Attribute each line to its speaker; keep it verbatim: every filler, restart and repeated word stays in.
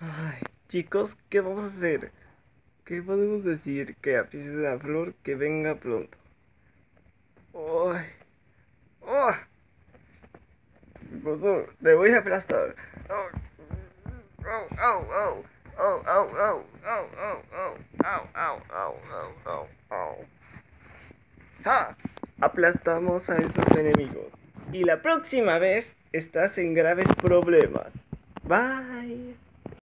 Speaker 1: Ay, chicos, ¿qué vamos a hacer? ¿Qué podemos decir? Que apiece la flor que venga pronto. ¡Ay! ¡Oh! Impostor, le voy a aplastar. ¡Oh! ¡Oh! ¡Oh! ¡Oh! ¡Oh! ¡Oh! ¡Oh! ¡Oh! ¡Oh! ¡Oh! ¡Oh! ¡Oh! ¡Oh! ¡Oh! ¡Oh! ¡Oh! ¡Ja! Aplastamos a esos enemigos. Y la próxima vez estás en graves problemas. Bye.